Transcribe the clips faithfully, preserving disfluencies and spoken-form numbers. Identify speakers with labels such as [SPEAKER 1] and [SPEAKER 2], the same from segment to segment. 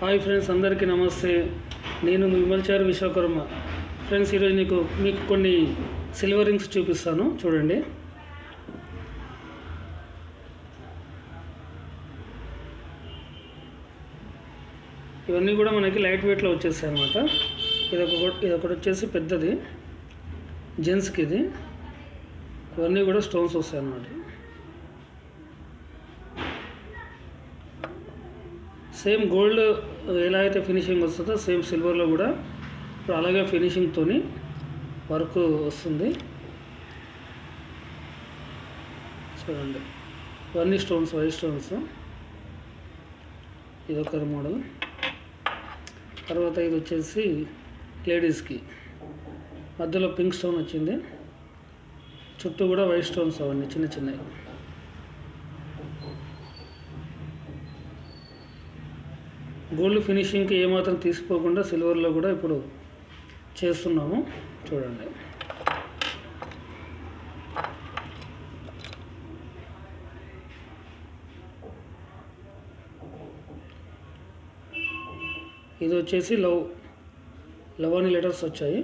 [SPEAKER 1] Hi friends, అందరికీ నమస్తే. నేను విమల్చారి విశ్వకర్మ. ఫ్రెండ్స్, ఈరోజు నీకు మీకు కొన్ని సిల్వర్ రింగ్స్ చూపిస్తాను, చూడండి. ఇవన్నీ కూడా మనకి లైట్ వెయిట్లో వచ్చేస్తాయి అన్నమాట. ఇదొక ఇదొకటి వచ్చేసి పెద్దది, జెంట్స్కి. ఇది ఇవన్నీ కూడా స్టోన్స్ వస్తాయి అన్నమాట. సేమ్ గోల్డ్ ఎలా అయితే ఫినిషింగ్ వస్తుందో సేమ్ సిల్వర్లో కూడా ఇప్పుడు అలాగే ఫినిషింగ్తో వర్క్ వస్తుంది. చూడండి, ఇవన్నీ స్టోన్స్, వైట్ స్టోన్స్. ఇదొక మోడల్. తర్వాత ఇది వచ్చేసి లేడీస్కి, మధ్యలో పింక్ స్టోన్ వచ్చింది, చుట్టూ కూడా వైట్ స్టోన్స్ అవన్నీ చిన్న చిన్నవి. గోల్డ్ ఫినిషింగ్కి ఏమాత్రం తీసుకోకుండా సిల్వర్లో కూడా ఇప్పుడు చేస్తున్నాము, చూడండి. ఇది వచ్చేసి లవ్ లవ్ అని లెటర్స్ వచ్చాయి,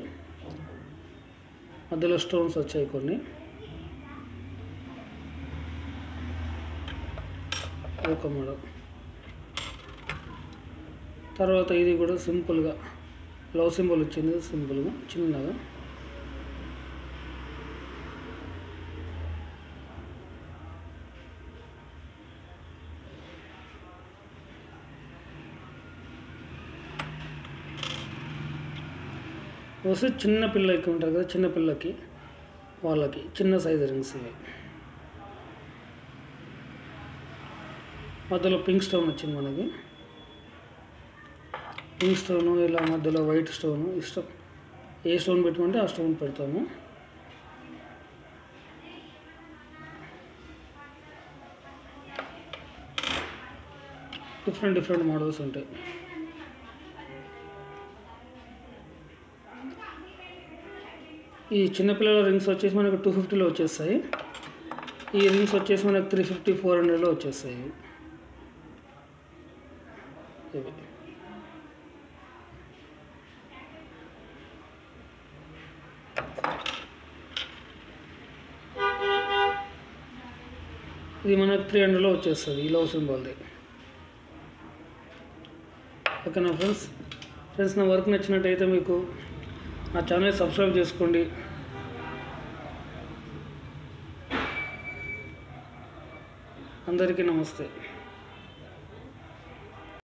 [SPEAKER 1] మధ్యలో స్టోన్స్ వచ్చాయి కొన్ని. ఒక మోడల్. తర్వాత ఇది కూడా సింపుల్గా లవ్ సింబల్ వచ్చింది, సింపుల్గా చిన్నగా. వస్తే చిన్న పిల్లలకి ఉంటారు కదా, చిన్న పిల్లకి వాళ్ళకి చిన్న సైజ్ రింగ్స్ ఇవి. మధ్యలో పింక్ స్టోన్ వచ్చింది మనకి. పింక్ స్టోను, ఇలా మధ్యలో వైట్ స్టోను. ఇష్టం ఏ స్టోన్ పెట్టుకుంటే ఆ స్టోన్ పెడతాము. డిఫరెంట్ డిఫరెంట్ మోడల్స్ ఉంటాయి. ఈ చిన్నపిల్లల రింగ్స్ వచ్చేసి మనకు టూ ఫిఫ్టీలో వచ్చేస్తాయి. ఈ రింగ్స్ వచ్చేసి మనకు త్రీ ఫిఫ్టీ ఫోర్ హండ్రెడ్లో వచ్చేస్తాయి ఇవి. ఇది మనకు త్రీ హండ్రెడ్లో వచ్చేస్తుంది, ఈ లవ్ సింబల్ది. ఓకేనా ఫ్రెండ్స్? ఫ్రెండ్స్, నా వర్క్ నచ్చినట్టయితే మీకు నా ఛానల్ సబ్స్క్రైబ్ చేసుకోండి. అందరికీ నమస్తే.